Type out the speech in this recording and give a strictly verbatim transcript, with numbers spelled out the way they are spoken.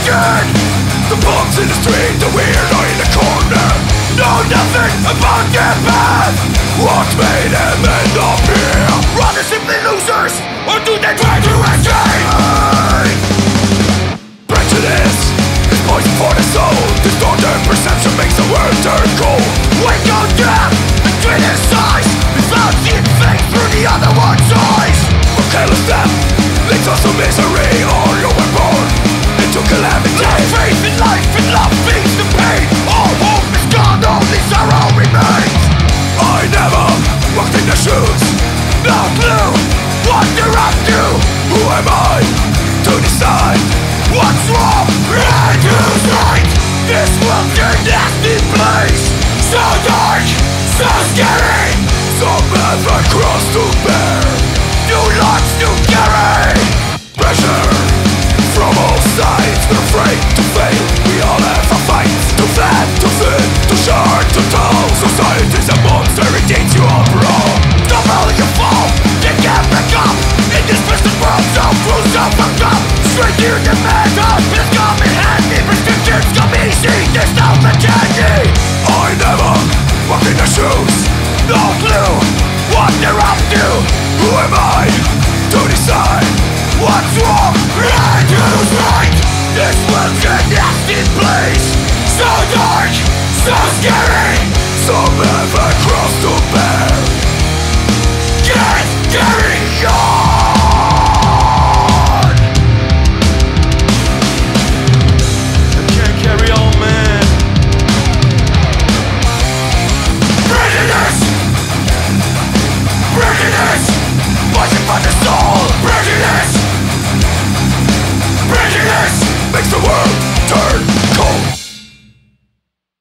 again. The bumps in the street, the weirdo in the corner, know nothing about their path. What made them end up here? Are they simply losers, or do they try to escape? Prejudice is poison for the soul. Distorted perception makes the world turn cold. Wake up death and criticize, without seeing things through the other one's eyes. A careless step leads us to misery, or you were born into calamity. Love, faith in life and love feeds the pain. All hope is gone, only sorrow remains. I never walked in their shoes, no clue what they're up to. Who am I to decide what's wrong and who's right? This world's a nasty place, so dark, so scary. Some have a cross to bear, new lives to carry. Pressure from all sides, we're afraid to fail. We all have a fight, too fat, too thin, too short, too tall. Society's a monster, it takes you all wrong. Stumble, you fall, you can't back up. In this twisted world, so cruel, so fucked up. Straight to the metal, it's come in handy. Prescriptions come easy, there's no candy. I never walked in their shoes, no clue what they're up to. Who am I to decide what's wrong and who's right? This world's a nasty place, so dark, so scary. Some have a cross to bear. Can't carry on.